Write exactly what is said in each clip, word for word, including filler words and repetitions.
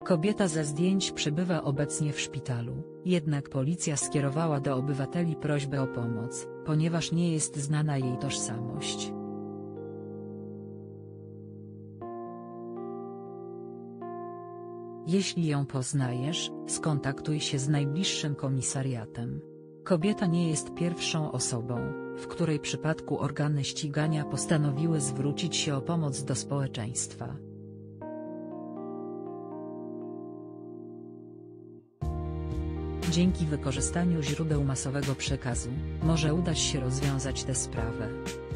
Kobieta ze zdjęć przebywa obecnie w szpitalu, jednak policja skierowała do obywateli prośbę o pomoc, ponieważ nie jest znana jej tożsamość. Jeśli ją poznajesz, skontaktuj się z najbliższym komisariatem. Kobieta nie jest pierwszą osobą, w której przypadku organy ścigania postanowiły zwrócić się o pomoc do społeczeństwa. Dzięki wykorzystaniu źródeł masowego przekazu, może udać się rozwiązać tę sprawę.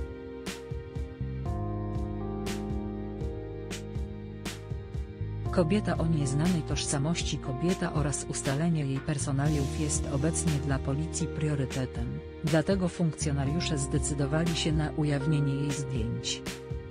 Kobieta o nieznanej tożsamości Kobieta oraz ustalenie jej personaliów jest obecnie dla policji priorytetem, dlatego funkcjonariusze zdecydowali się na ujawnienie jej zdjęć.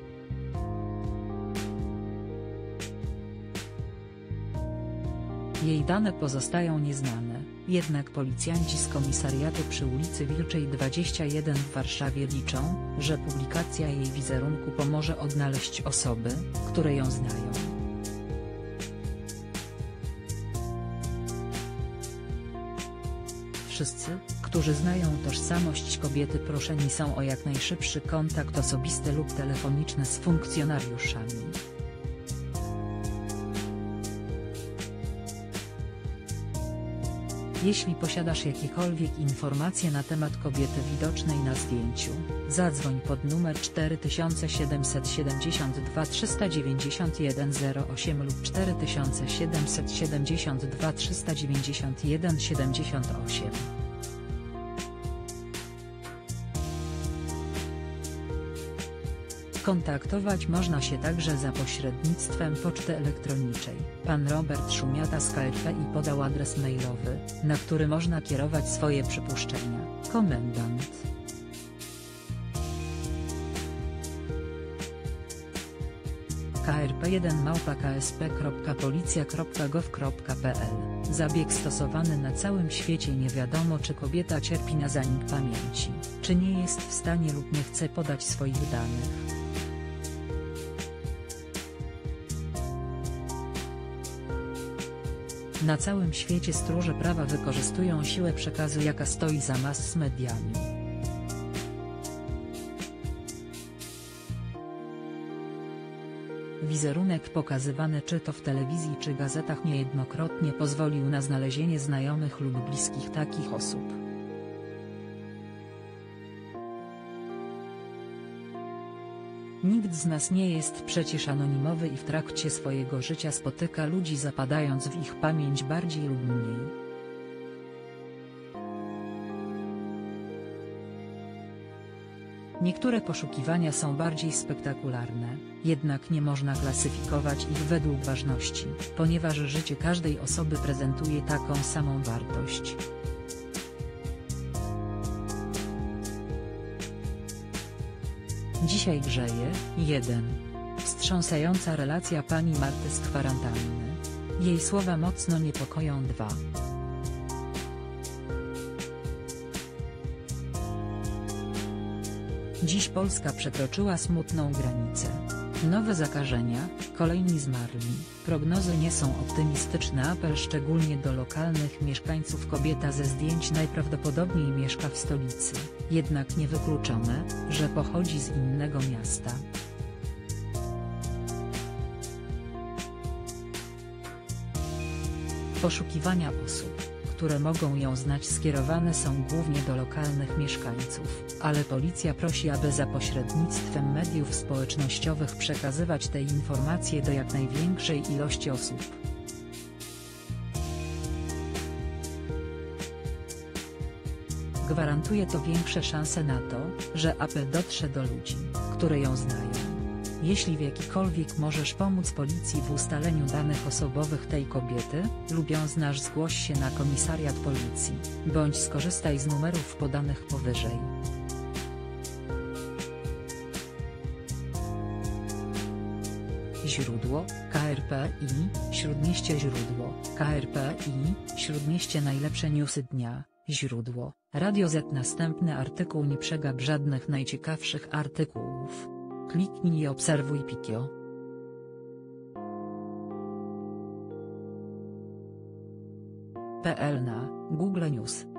Jej dane pozostają nieznane, jednak policjanci z komisariatu przy ulicy Wilczej dwadzieścia jeden w Warszawie liczą, że publikacja jej wizerunku pomoże odnaleźć osoby, które ją znają. Wszyscy, którzy znają tożsamość kobiety, proszeni są o jak najszybszy kontakt osobisty lub telefoniczny z funkcjonariuszami. Jeśli posiadasz jakiekolwiek informacje na temat kobiety widocznej na zdjęciu, zadzwoń pod numer cztery siedem siedem dwa trzy dziewięć jeden zero osiem lub cztery siedem siedem dwa trzy dziewięć jeden siedem osiem. Kontaktować można się także za pośrednictwem poczty elektroniczej. Pan Robert Szumiata z K R P I podał adres mailowy, na który można kierować swoje przypuszczenia. Komendant. K R P jeden małpa k s p kropka policja kropka gov kropka p l. Zabieg stosowany na całym świecie. Nie wiadomo, czy kobieta cierpi na zanik pamięci, czy nie jest w stanie lub nie chce podać swoich danych. Na całym świecie stróże prawa wykorzystują siłę przekazu, jaka stoi za mass mediami. Wizerunek pokazywany czy to w telewizji czy gazetach niejednokrotnie pozwolił na znalezienie znajomych lub bliskich takich osób. Nikt z nas nie jest przecież anonimowy i w trakcie swojego życia spotyka ludzi, zapadając w ich pamięć bardziej lub mniej. Niektóre poszukiwania są bardziej spektakularne, jednak nie można klasyfikować ich według ważności, ponieważ życie każdej osoby prezentuje taką samą wartość. Dzisiaj grzeje. jeden. Wstrząsająca relacja pani Marty z kwarantanny. Jej słowa mocno niepokoją. dwa. Dziś Polska przekroczyła smutną granicę. Nowe zakażenia, kolejni zmarli. Prognozy nie są optymistyczne. Apel szczególnie do lokalnych mieszkańców. Kobieta ze zdjęć najprawdopodobniej mieszka w stolicy, jednak niewykluczone, że pochodzi z innego miasta. Poszukiwania osób, które mogą ją znać, skierowane są głównie do lokalnych mieszkańców, ale policja prosi, aby za pośrednictwem mediów społecznościowych przekazywać te informacje do jak największej ilości osób. Gwarantuje to większe szanse na to, że apel dotrze do ludzi, które ją znają. Jeśli w jakikolwiek możesz pomóc policji w ustaleniu danych osobowych tej kobiety, lub ją znasz, zgłoś się na komisariat policji, bądź skorzystaj z numerów podanych powyżej. Źródło: K R P I, Śródmieście. Źródło: K R P I, Śródmieście. Najlepsze newsy dnia. Źródło: Radio Z. Następny artykuł. Nie przegap żadnych najciekawszych artykułów. Kliknij i obserwuj Pikio. kropka p l na Google News.